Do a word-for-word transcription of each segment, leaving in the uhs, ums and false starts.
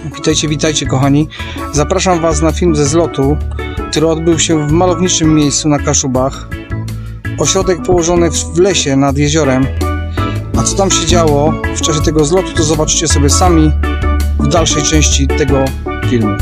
Witajcie, witajcie kochani. Zapraszam Was na film ze zlotu, który odbył się w malowniczym miejscu na Kaszubach. Ośrodek położony w lesie nad jeziorem. A co tam się działo w czasie tego zlotu, to zobaczycie sobie sami w dalszej części tego filmu.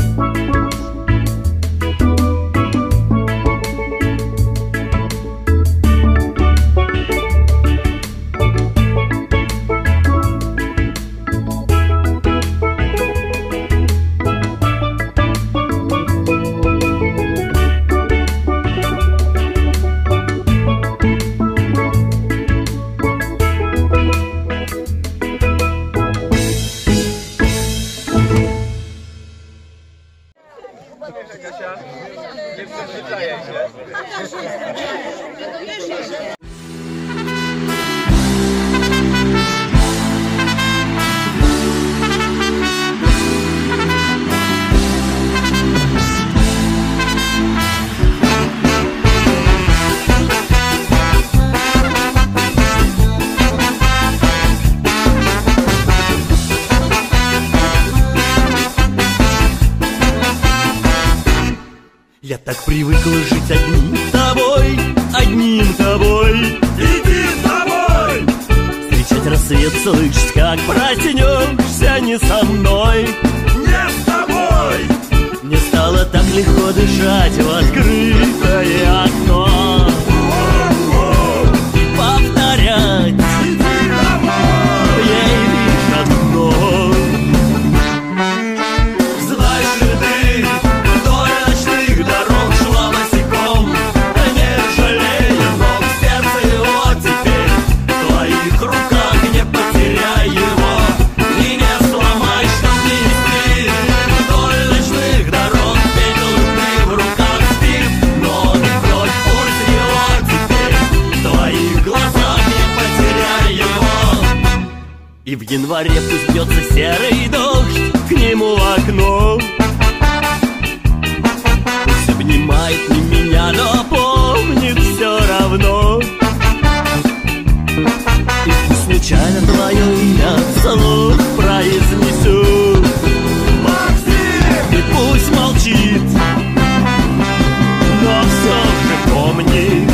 Kasia, nie przyzwyczajaj się. Я так привыкла жить одним тобой, одним тобой, иди тобой. Встречать рассвет, слышать, как проснешься не со мной, не с тобой. Мне стало так легко дышать в открытое окно и повторять иди домой ей лишь одно. Знаешь ли ты, вдоль ночных дорог шла босиком, не жалея ног, сердце его теперь в твоих руках, не потеряй его и не сломай, чтоб не нести. Вдоль ночных дорог пепел любви в руках спит, но не брось, пусть его теперь в твоих глазах, не потеряй его. И в январе пусть бьется серый дождь к нему в окно, пусть обнимает не меня, но помнит все равно. И пусть случайно твое имя вслух произнесу, Максим, и пусть молчит, но все же помнит.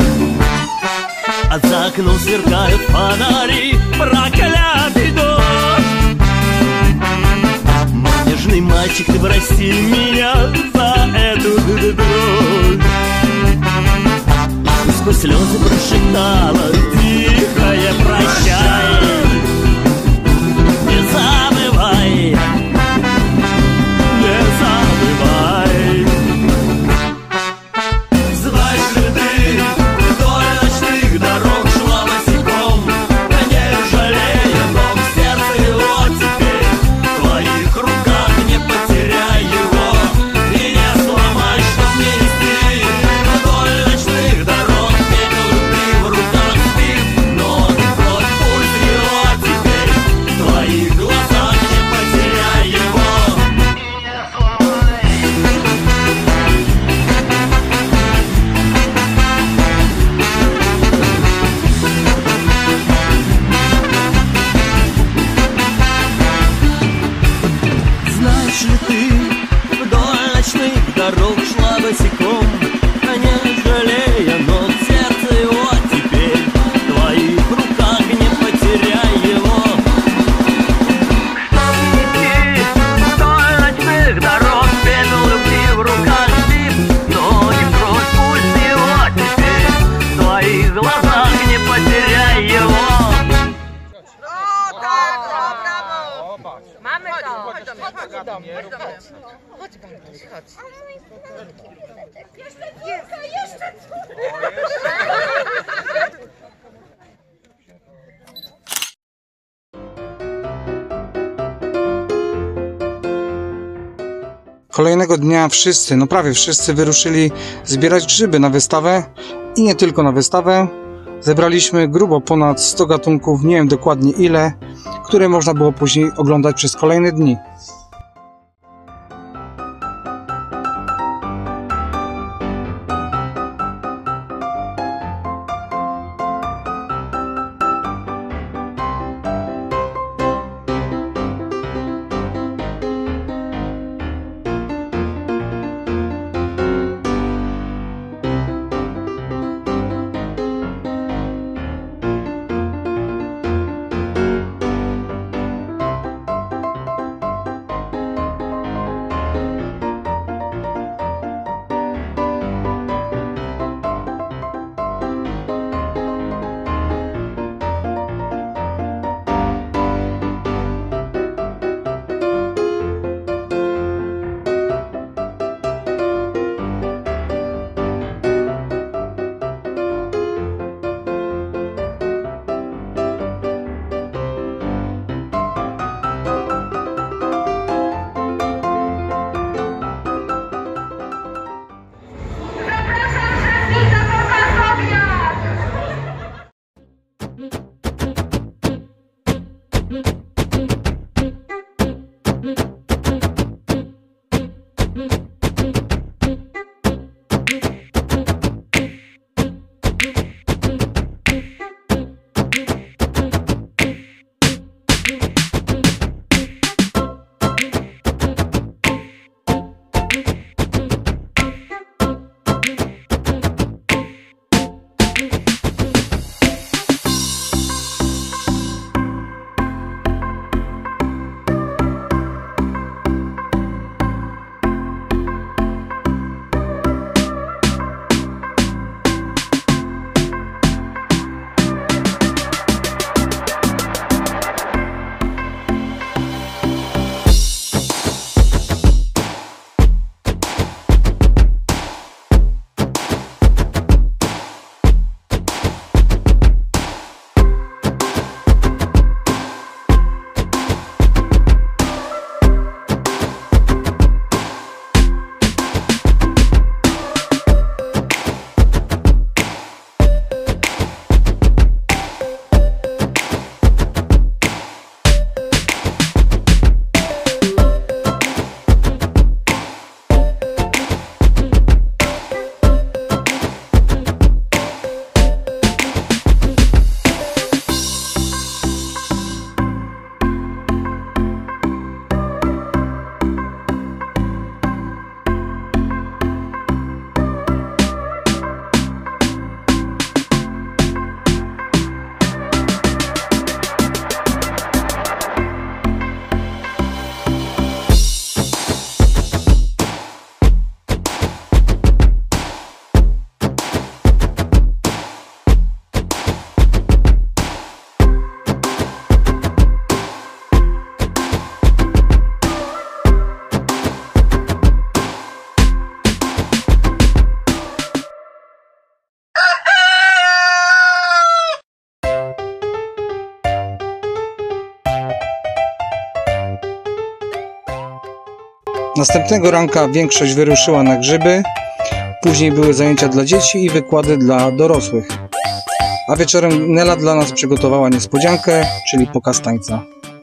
А за окном сверкают фонари, проклятый дождь. Мой нежный мальчик, ты прости меня за эту дрожь. И сквозь слезы прошептала тихое прощай. Не забывай, не забывай. Знаешь ли ты, вдоль ночных дорог шла босиком, не жалея ног, сердце его теперь в твоих руках, не потеряй его и не сломай, чтоб не нести. Вдоль ночных дорог пепел любви в руках спит, но не брось, пусть его теперь в твоих глазах, не потеряй его и не сломай. Знаешь ли ты, вдоль ночных дорог шла босиком, не жалея ног, сердце его теперь в твоих руках, не потеряй его. Чтоб идти вдоль ночных дорог, пепел любви в руках спит, но не брось, пусть его теперь в твоих глазах, не потеряй его. O tak, o brawo! Mamy to! Chodź do mnie, chodź do mnie, chodź do mnie. Chodź Gantuś, chodź. Jeszcze córka, jeszcze córka! Kolejnego dnia wszyscy, no prawie wszyscy wyruszyli zbierać grzyby na wystawę i nie tylko na wystawę. Zebraliśmy grubo ponad sto gatunków, nie wiem dokładnie ile, które można było później oglądać przez kolejne dni. Następnego ranka większość wyruszyła na grzyby, później były zajęcia dla dzieci i wykłady dla dorosłych. A wieczorem Nela dla nas przygotowała niespodziankę, czyli pokaz tańca.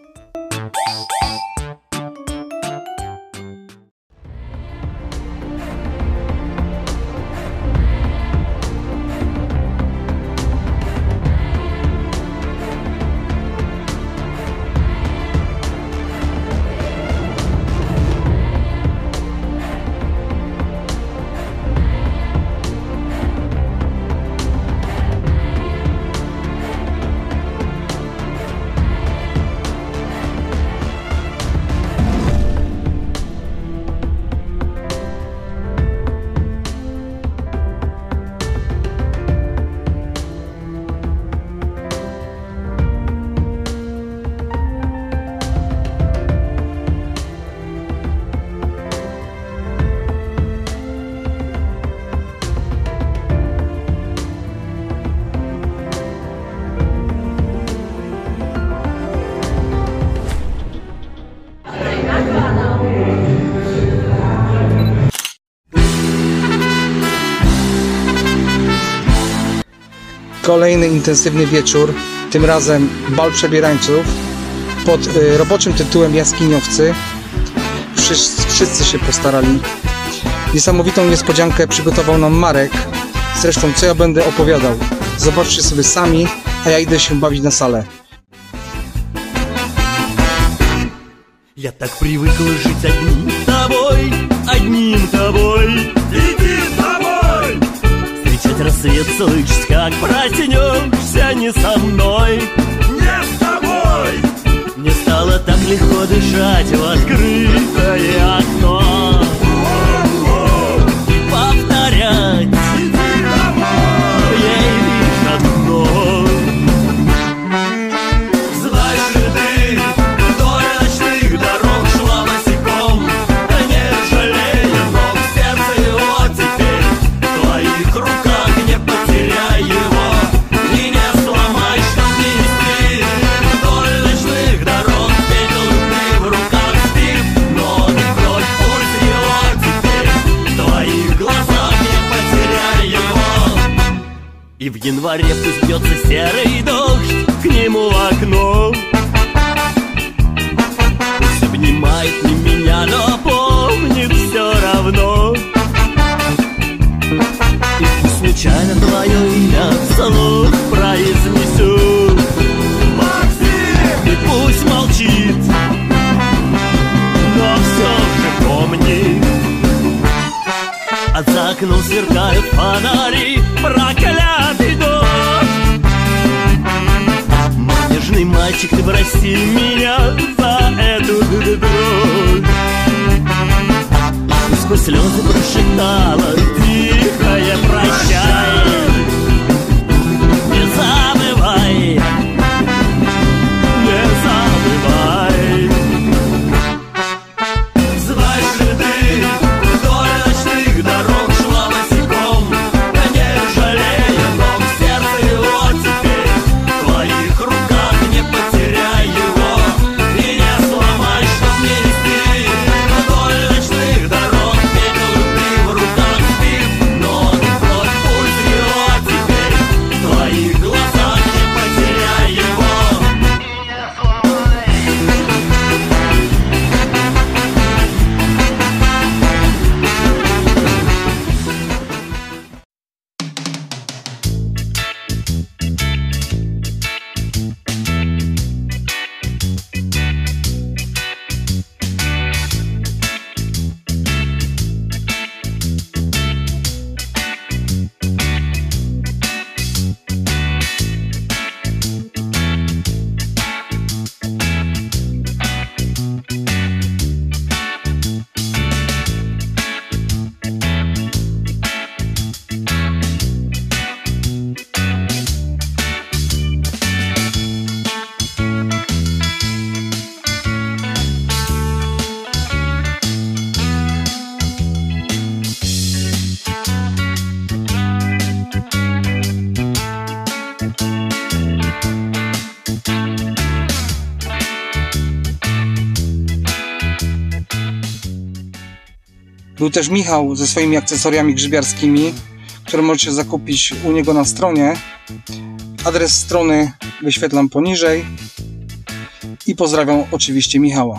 Kolejny intensywny wieczór, tym razem bal przebierańców pod y, roboczym tytułem Jaskiniowcy. Wszyscy, wszyscy się postarali. Niesamowitą niespodziankę przygotował nam Marek. Zresztą co ja będę opowiadał, zobaczcie sobie sami, a ja idę się bawić na salę. Я так привыкла жить одним тобой, одним тобой, едим тобой. Встречать рассвет слышать, как проснешься не со мной, не с тобой. Мне стало так легко дышать в открытое окно и повторять ей лишь одно. Знаешь ли ты, вдоль ночных дорог шла босиком, не жалея ног, сердце его теперь в твоих руках, не потеряй его и не сломай, чтоб не идти. Вдоль ночных дорог петель ты в руках спит, ноги вдоль, пульс его теперь в твоих глазах, не потеряй его. И в январе пусть бьется серый дождь к нему в окно, пусть обнимает окном сверкают фонари, проклятый дождь. Мой нежный мальчик, ты прости меня за эту дрожь. И сквозь слезы прошептала тихое прощай. Не забывай, не забывай. Знаешь ли ты, вдоль ночных дорог шла босиком, не жалея ног, сердце его теперь в твоих руках, не потеряй его и не сломай, чтоб не нести. Вдоль ночных дорог пепел любви в руках спит, но не вновь пульс его теперь в твоих глазах, не потеряй его и не сломай. Był też Michał ze swoimi akcesoriami grzybiarskimi, które możecie zakupić u niego na stronie. Adres strony wyświetlam poniżej. I pozdrawiam oczywiście Michała.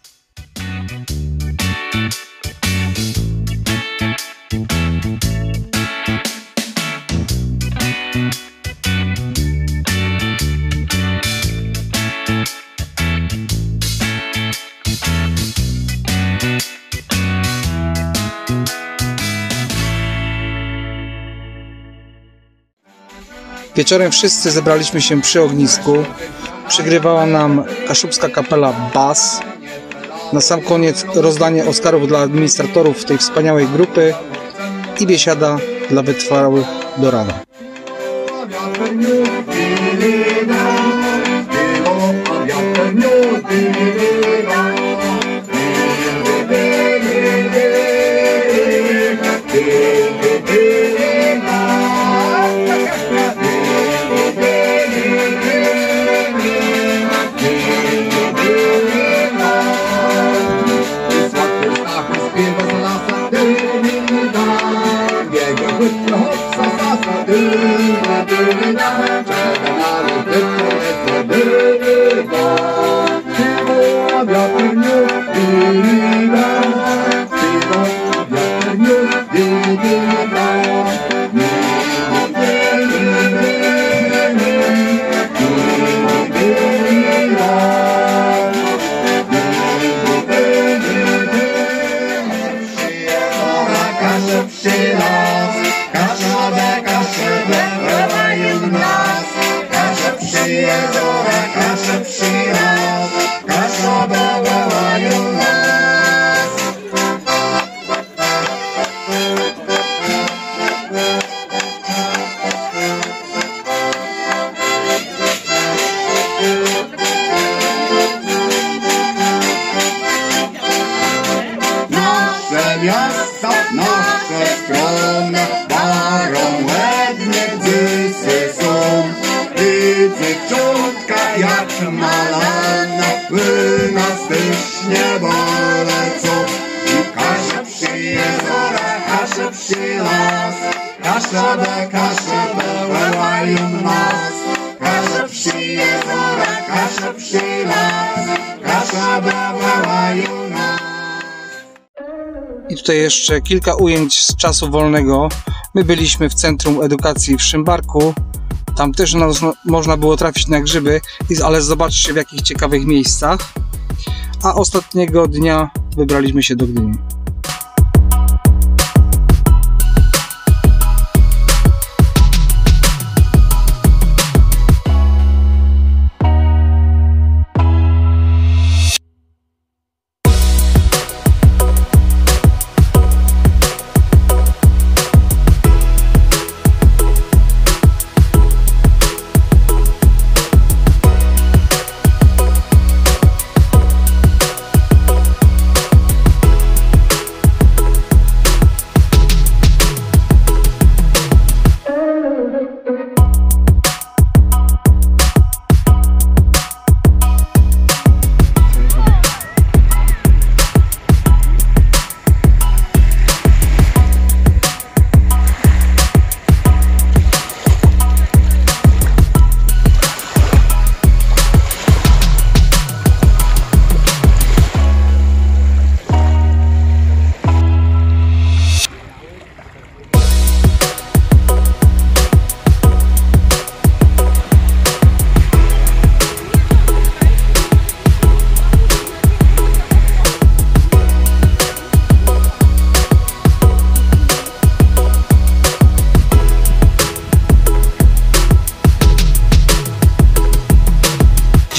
Wieczorem wszyscy zebraliśmy się przy ognisku. Przygrywała nam kaszubska kapela Bas. Na sam koniec rozdanie Oscarów dla administratorów tej wspaniałej grupy i biesiada dla wytrwałych do rana. Miasta nasze strony barą lednie gdzieś są. I dziewczątka jak malana by nas też nie bolecą. I Kasia przyjeżdża, Kasia przylas, Kasia be, Kasia be, wołają nas. Kasia przyjeżdża, Kasia przylas, Kasia be, wołają nas. I tutaj jeszcze kilka ujęć z czasu wolnego. My byliśmy w Centrum Edukacji w Szymbarku. Tam też nas, można było trafić na grzyby, ale zobaczcie w jakich ciekawych miejscach. A ostatniego dnia wybraliśmy się do Gdyni.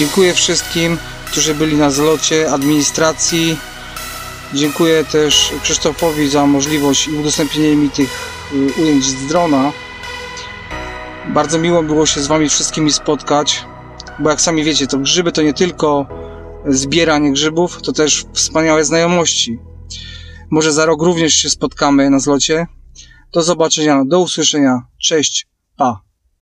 Dziękuję wszystkim, którzy byli na zlocie, administracji. Dziękuję też Krzysztofowi za możliwość i udostępnienie mi tych ujęć z drona. Bardzo miło było się z wami wszystkimi spotkać, bo jak sami wiecie, to grzyby to nie tylko zbieranie grzybów, to też wspaniałe znajomości. Może za rok również się spotkamy na zlocie. Do zobaczenia, do usłyszenia. Cześć, pa.